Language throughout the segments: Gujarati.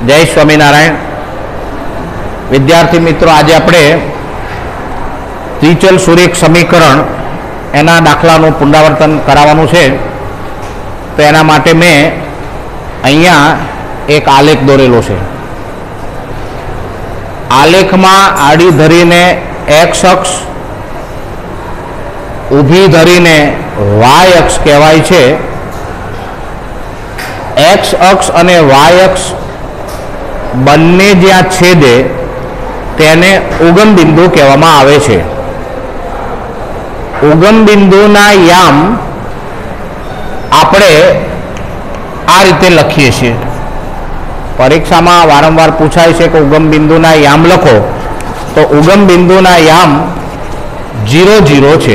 जय स्वामीनारायण। विद्यार्थी मित्रों, आज आपणे द्विचल सुरेख समीकरण एना दाखलाનું પુનરાવર્તન કરાવવાનું છે। તો એના માટે મેં અહીંયા એક આલેખ દોરેલો છે। આલેખમાં આડી ધરીને x અક્ષ, ઊભી ધરીને y અક્ષ કહેવાય છે। x અક્ષ અને y અક્ષ બંને જ્યાં છેદે તેને ઉગમ બિંદુ કહેવામાં આવે છે। ઉગમ બિંદુના યામ આપણે આ રીતે લખીએ છીએ। પરીક્ષામાં વારંવાર પૂછાય છે કે ઉગમ બિંદુના યામ લખો, તો ઉગમ બિંદુના યામ 0 0 છે।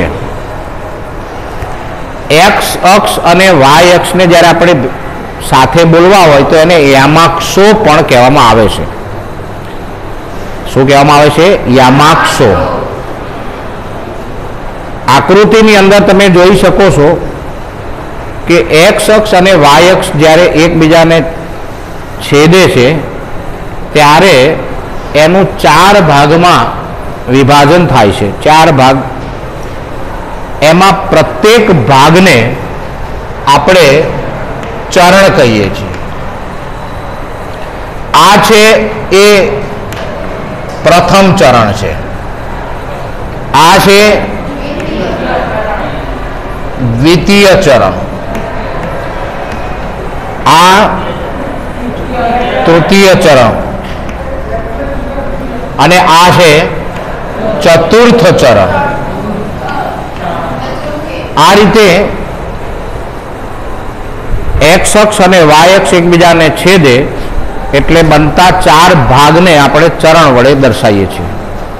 x અક્ષ અને y અક્ષને જ્યારે આપણે સાથે બોલવા હોય તો એને યામાક્ષો પણ કહેવામાં આવે છે। શું કહેવામાં આવે છે? યામાક્ષો। આકૃતિની અંદર તમે જોઈ શકો છો કે x અક્ષ અને y અક્ષ જ્યારે એકબીજાને છેદે છે ત્યારે એનું 4 ભાગમાં વિભાજન થાય છે। 4 ભાગ, એમાં પ્રત્યેક ભાગને આપણે ચરણ કહીએ છીએ। આ છે એ પ્રથમ ચરણ છે, આ છે દ્વિતીય ચરણ, આ તૃતીય ચરણ અને આ છે ચતુર્થ ચરણ। આ રીતે x અક્ષ અને y અક્ષ એકબીજાને છેદે એટલે બનતા 4 ભાગને આપણે ચરણ વડે દર્શાવીએ છીએ।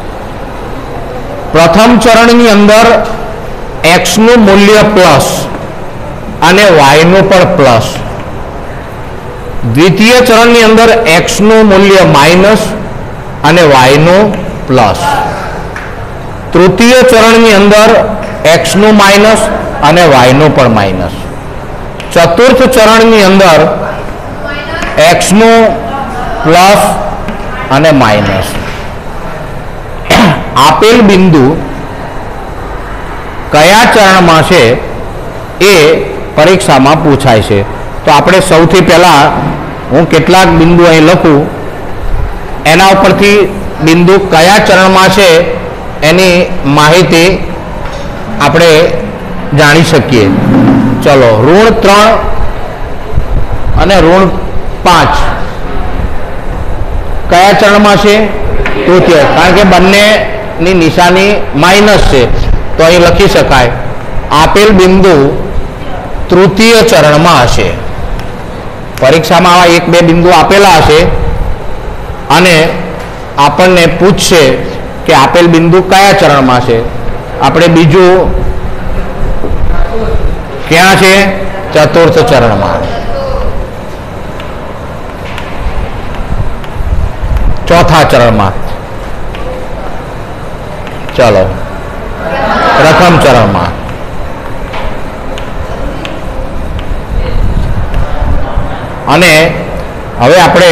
પ્રથમ ચરણની અંદર x નું મૂલ્ય પ્લસ અને y નું પણ પ્લસ। દ્વિતીય ચરણની અંદર x નું મૂલ્ય માઇનસ અને y નું પ્લસ। તૃતીય ચરણની અંદર x નું માઇનસ અને y નું પણ માઇનસ। ચતુર્થ ચરણની અંદર x નું પ્લસ અને માઇનસ। આપેલ બિંદુ કયા ચરણમાં છે એ પરીક્ષામાં પૂછાય છે। તો આપણે સૌથી પહેલા હું કેટલાક બિંદુ અહીં લખું, એના ઉપરથી બિંદુ કયા ચરણમાં છે એની માહિતી આપણે જાણી શકીએ। ચલો, ઋણ 3 અને ઋણ 5 કયા ચરણમાં છે? તૃતીય, કારણ કે બંનેની નિશાની માઇનસ છે તો અહીં લખી શકાય આપેલ બિંદુ તૃતીય ચરણમાં હશે। પરીક્ષામાં આવા 1-2 બિંદુ આપેલા હશે અને આપણને પૂછશે કે આપેલ બિંદુ કયા ચરણમાં છે। આપણે બીજું ક્યાં છે? ચતુર્થ ચરણમાં। ચોથા ચરણમાં। ચલો, પ્રથમ ચરણમાં। અને હવે આપણે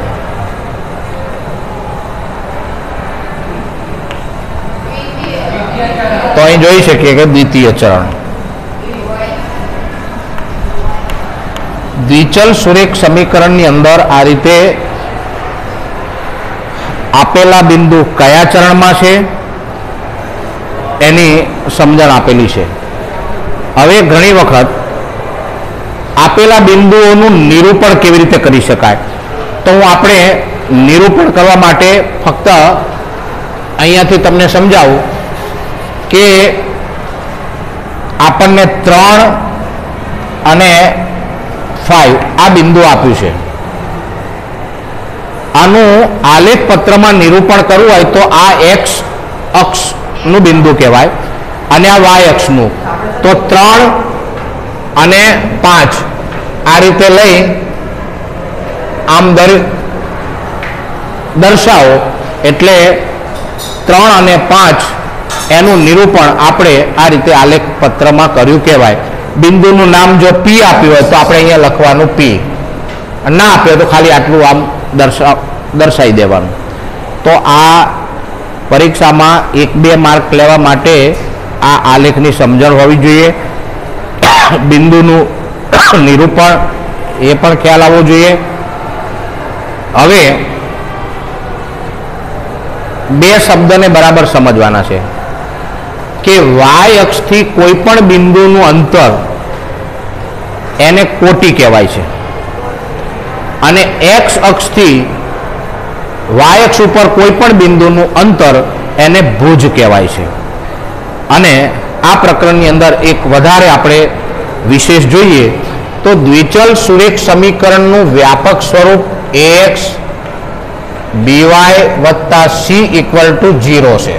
તો અહીં જોઈ શકીએ કે દ્વિતીય ચરણ। દ્વિચલ સુરેખ સમીકરણની અંદર આ રીતે આપેલા બિંદુ કયા ચરણમાં છે એની સમજણ આપેલી છે। હવે ઘણી વખત આપેલા બિંદુઓનું નિરૂપણ કેવી રીતે કરી શકાય, તો હું આપણે નિરૂપણ કરવા માટે ફક્ત અહીંયાથી તમને સમજાવું કે આપણને 3 અને 5 આ બિંદુ આપ્યું છે। આનું આલેખ પત્રમાં નિરૂપણ કરવું હોય તો આ x અક્ષનું બિંદુ કહેવાય અને આ y અક્ષનું। તો 3 અને 5 આ રીતે લઈ આમ દર્શાવો એટલે 3 અને 5 એનું નિરૂપણ આપણે આ રીતે આલેખ પત્રમાં કર્યું કહેવાય। બિંદુનું નામ જો P આપ્યું હોય તો આપણે અહીંયા લખવાનું P, ના આપ્યું તો ખાલી આટલું આમ દર્શાવી દેવાનું. તો આ પરીક્ષામાં 1-2 માર્ક લેવા માટે આ આલેખની સમજણ હોવી જોઈએ. બિંદુનું નિરૂપણ એ પણ ખ્યાલ આવવો જોઈએ. હવે 2 શબ્દને બરાબર સમજવાના છે કે y અક્ષથી કોઈ પણ બિંદુનું અંતર એને કોટી કહેવાય છે અને x અક્ષથી y અક્ષ ઉપર કોઈ પણ બિંદુનું અંતર એને ભુજ કહેવાય છે. અને આ પ્રકરણની અંદર એક વધારે આપણે વિશેષ જોઈએ તો દ્વિચલ સુરેખ સમીકરણનું વ્યાપક સ્વરૂપ ax by વત્તા c ઇક્વલ ટુ 0 છે.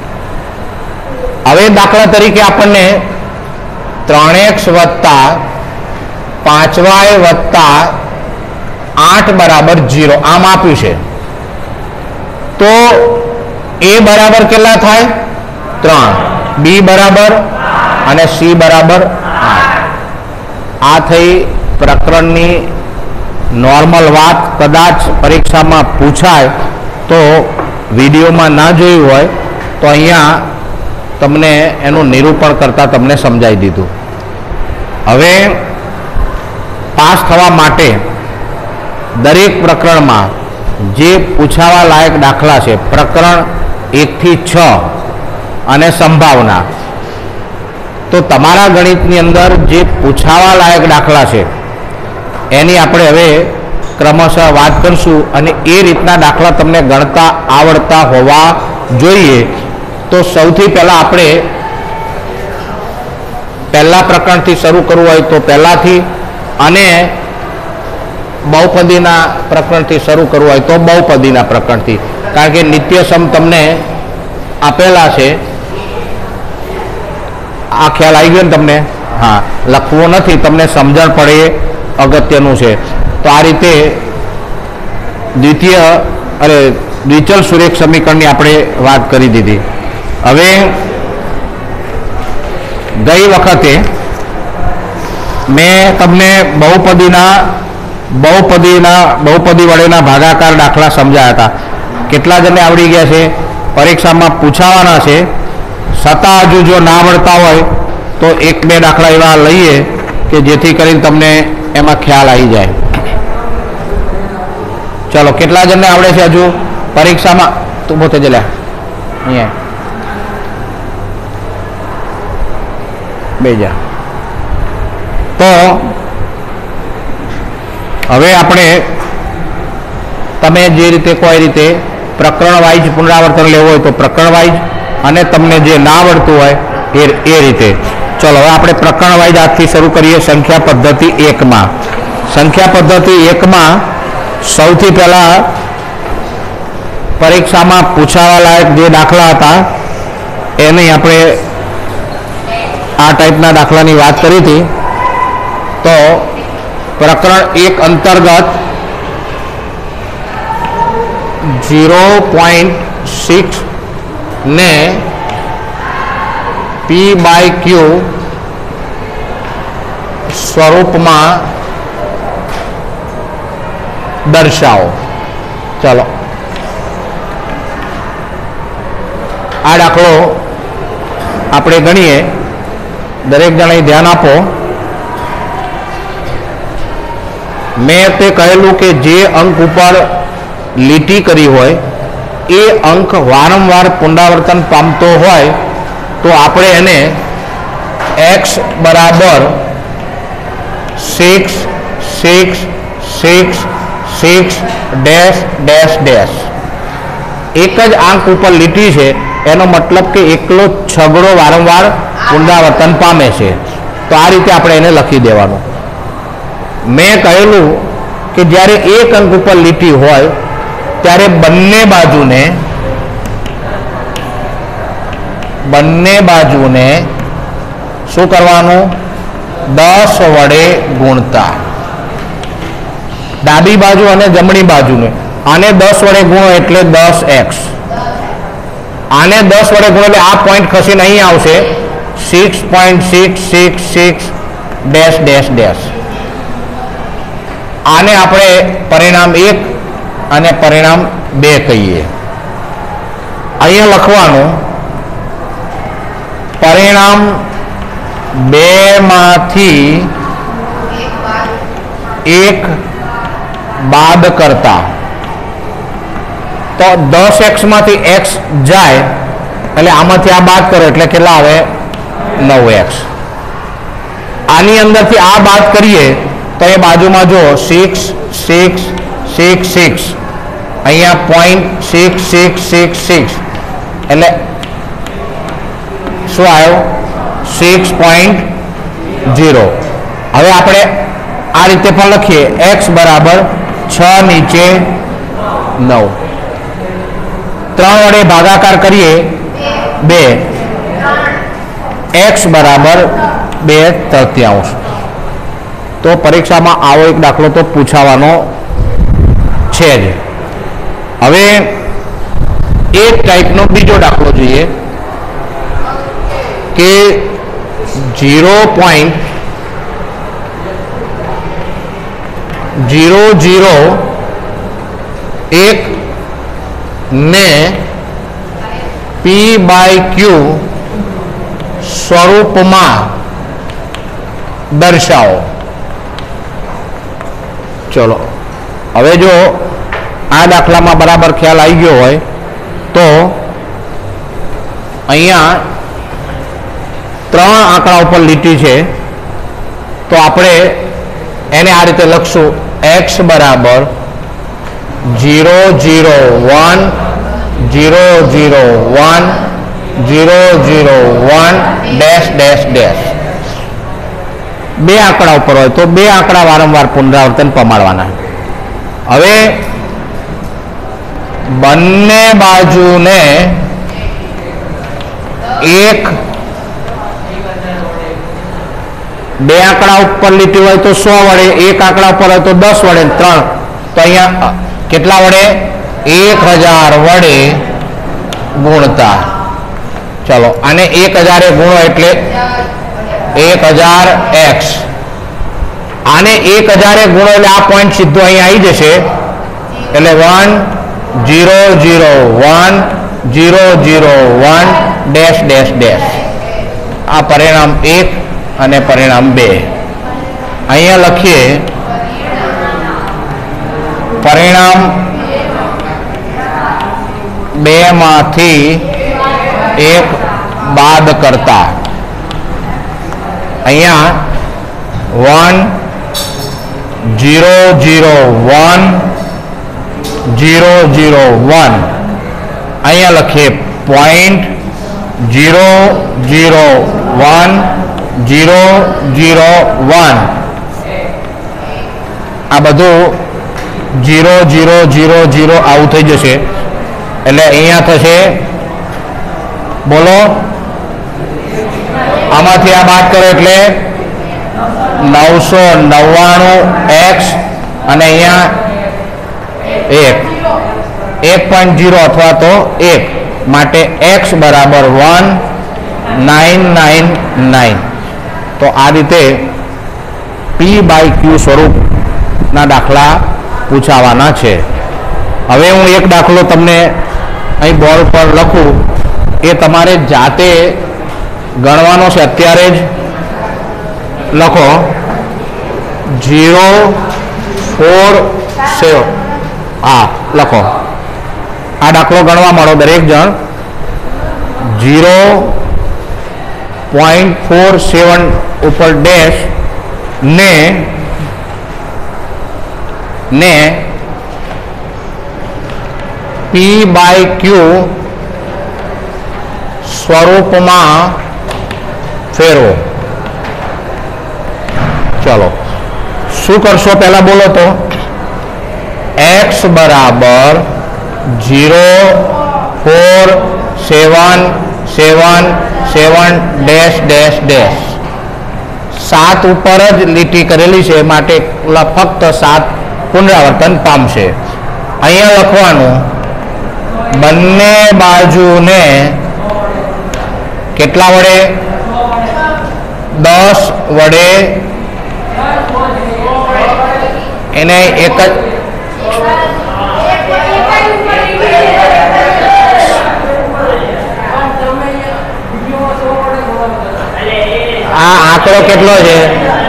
હવે દાખલા તરીકે આપણને 3x વત્તા 5y વત્તા 8 બરાબર 0 આમ આપ્યું છે. તો a બરાબર કેટલા થાય? 3, b બરાબર અને c બરાબર 8. આ થઈ પ્રકરણની નોર્મલ વાત. કદાચ પરીક્ષામાં પૂછાય તો વિડીયોમાં ના જોયું હોય તો અહીંયા તમને એનું નિરૂપણ કરતાં તમને સમજાવી દીધું. હવે પાસ થવા માટે દરેક પ્રકરણમાં જે પૂછાવા લાયક દાખલા છે, પ્રકરણ 1 થી 6 અને સંભાવના, તો તમારા ગણિતની અંદર જે પૂછાવા લાયક દાખલા છે એની આપણે હવે ક્રમશઃ વાત કરશું અને એ રીતના દાખલા તમને ગણતા આવડતા હોવા જોઈએ. તો સૌથી પહેલાં આપણે પહેલા પ્રકરણથી શરૂ કરવું હોય તો પહેલાથી, અને બહુપદીના પ્રકરણથી શરૂ કરવું હોય તો બહુપદીના પ્રકરણથી, કારણ કે નિત્યસમ તમને આપેલા છે. આ ખ્યાલ આવી ગયો ને તમને? હા, લખવો નથી, તમને સમજણ પડે અગત્યનું છે. તો આ રીતે દ્વિચલ સુરેખ સમીકરણની આપણે વાત કરી દીધી. હવે ગઈ વખતે મેં તમને બહુપદી વડેના ભાગાકાર દાખલા સમજાયા હતા. કેટલા જણને આવડી ગયા છે? પરીક્ષામાં પૂછાવાના છે, છતાં હજુ જો ના આવડતા હોય તો 1-2 દાખલા એવા લઈએ કે જેથી કરીને તમને એમાં ખ્યાલ આવી જાય. ચલો, કેટલા જણને આવડે છે હજુ પરીક્ષામાં? તું પોતે જ લે અહીંયા બેજા. તો હવે આપણે તમે જે રીતે કોઈ રીતે પ્રકરણ વાઇઝ પુનરાવર્તન લેવું હોય તો પ્રકરણ વાઇઝ, અને તમને જે ના આવડતું હોય એ રીતે. ચલો, હવે આપણે પ્રકરણ વાઇઝ આજથી શરૂ કરીએ. સંખ્યા પદ્ધતિ 1માં. સંખ્યા પદ્ધતિ 1માં સૌથી પહેલાં પરીક્ષામાં પૂછાવા લાયક જે દાખલા હતા એની આપણે આ ટાઈપના દાખલાની વાત કરી હતી. તો પ્રકરણ 1 અંતર્ગત 0.6 ને p/q સ્વરૂપમાં દર્શાવો. ચલો, આ દાખલો આપણે ગણીએ. દરેક જણે ધ્યાન આપો. મેં તે કહેલું કે જે અંક ઉપર લીટી કરી હોય એ અંક વારંવાર પુનરાવર્તન પામતો હોય તો આપણે એને x બરાબર 6 6 6 6 ડેશ ડેશ ડેશ, એક જ આંક ઉપર લીટી છે એનો મતલબ કે એકલો છગડો વારંવાર પુનરાવર્તન પામે છે. તો આ રીતે આપણે એને લખી દેવાનું. મેં કહેલું કે જ્યારે એક અંક ઉપર લીટી હોય ત્યારે બંને બાજુને શું કરવાનું? 10 વડે ગુણતા. ડાબી બાજુ અને જમણી બાજુને આને 10 વડે ગુણો એટલે 10x. આને 10 વડે ગુણો એટલે આ પોઈન્ટ ખસીને અહીં આવશે 6.666 ડેશ ડેશ ડેશ. આને આપણે પરિણામ 1 અને પરિણામ 2 કહીએ. અહીંયા લખવાનું પરિણામ 2 માંથી 1 બાદ કરતા, તો 10x માંથી x જાય એટલે આમાંથી આ બાદ કરો એટલે કેટલા આવે? 9x. આની અંદરથી આ બાદ કરીએ તો એ બાજુમાં જો 6 6 6 6 અહીંયા 0.6666 એટલે શું આવ્યો? 6.0. હવે આપણે આ રીતે પણ લખીએ x બરાબર 6 નીચે 9. 3 વડે ભાગાકાર કરીએ 2, x બરાબર 2/3. તો પરીક્ષામાં આવો એક દાખલો તો પૂછાવાનો છે જ. હવે એક ટાઈપનો બીજો દાખલો જોઈએ કે 0.001 ને p/q સ્વરૂપમાં દર્શાવો. ચલો હવે જો આ દાખલામાં બરાબર ખ્યાલ આવી ગયો હોય તો અહીંયા 3 આંકડા ઉપર લીટી છે, તો આપણે એને આ રીતે લખશું x બરાબર 0 0 1 0 0 1 0 0 1 ડેશ ડેશ ડેશ. 2 આંકડા ઉપર હોય તો 2 આંકડા વારંવાર પુનરાવર્તન પમાડવાના. હવે બંને બાજુને 1 2 આંકડા ઉપર લીટી હોય તો 100 વડે, 1 આંકડા ઉપર હોય તો 10 વડે, 3 તો અહીંયા કેટલા વડે? 1000 વડે ગુણતા. ચલો આને 1000 ગુણો એટલે 1000x. આને 1000 ગુણો એટલે આ પોઈન્ટ સીધો અહીંયા આવી જશે એટલે 1 0 0 1 0 0 1 ડેશ ડેશ ડેશ. આ પરિણામ 1 અને પરિણામ 2. અહીંયા લખીએ પરિણામ 2 માંથી 1 બાદ કરતા અહીંયા 1 0 0 1 0 0 1 અહીંયા લખીએ 0 0 1 0 0 1. આ બધું 0 0 0 0 આવું થઈ જશે એટલે અહીંયા થશે, બોલો આમાંથી આ બાદ કરો એટલે 999x અને અહીંયા 1.0 અથવા તો 1 માટે x બરાબર 1999. તો આ રીતે p/q સ્વરૂપના દાખલા પૂછાવાના છે. હવે હું એક દાખલો તમને અહીં બોર્ડ પર લખું, એ તમારે જાતે ગણવાનો છે. અત્યારે જ લખો 0 4 7. હા લખો, આ દાખલો ગણવા માંડો દરેક જણ. 0.47 ઉપર ડેશ ને p/q સ્વરૂપમાં ફેરવો. ચલો શું કરશો પહેલા બોલો તો? x બરાબર 0 4 7 7 7 ડેશ ડેશ ડેશ. 7 ઉપર જ લીટી કરેલી છે માટે ફક્ત 7 પુનરાવર્તન પામશે. અહીંયા લખવાનું બંને બાજુને કેટલા વડે? 10 વડે એને એક જ આ આંકડો કેટલો છે?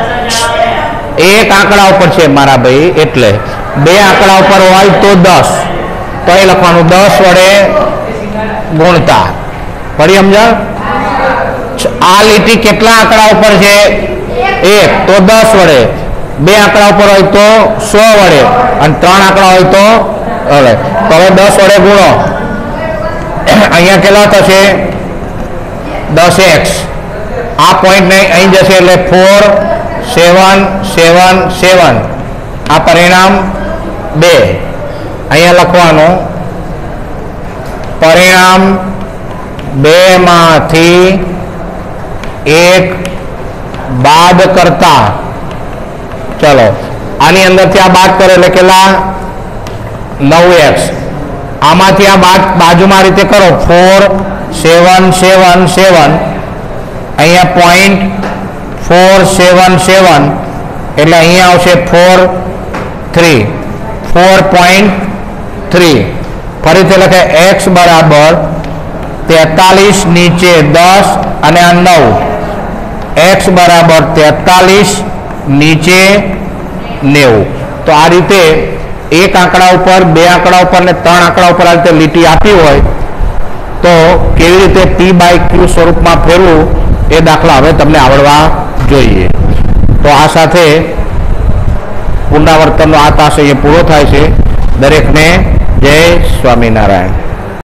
એક આંકડા ઉપર છે મારા ભાઈ, એટલે બે આંકડા ઉપર હોય તો 10, તો એ લખવાનું 10 વડે ગુણતા. ફરી સમજાવ? આ લીટી કેટલા આંકડા ઉપર છે? 1, તો 10 વડે. બે આંકડા ઉપર હોય તો 100 વડે, અને 3 આંકડા હોય તો હવે 10 વડે ગુણો. અહીંયા કેટલા થશે? 10x. આ પોઈન્ટ અહીં જશે એટલે 4 7 7 7. આ પરિણામ 2. અહીંયા લખવાનું પરિણામ 2 માંથી 1 બાદ કરતા. ચલો આની અંદરથી આ બાદ કરો એટલે કેટલા? 9x. આમાંથી આ બાજુમાં રીતે કરો 4 7 7 7. અહીંયા પોઈન્ટ 4 7 7 એટલે અહીંયા આવશે 4 3 4.3. ફરીથી લખે x બરાબર 43 નીચે 10 અને આ 9. x બરાબર 43 નીચે 90. તો આ રીતે એક આંકડા ઉપર, બે આંકડા ઉપર ને 3 આંકડા ઉપર આ રીતે લીટી આપી હોય તો કેવી રીતે p/q સ્વરૂપમાં ફેરવું એ દાખલા હવે તમને આવડવા જોઈએ. તો આ સાથે પુનરાવર્તનનો આ તાસ અહીંયા પૂરો થાય છે. દરેકને જય સ્વામિનારાયણ.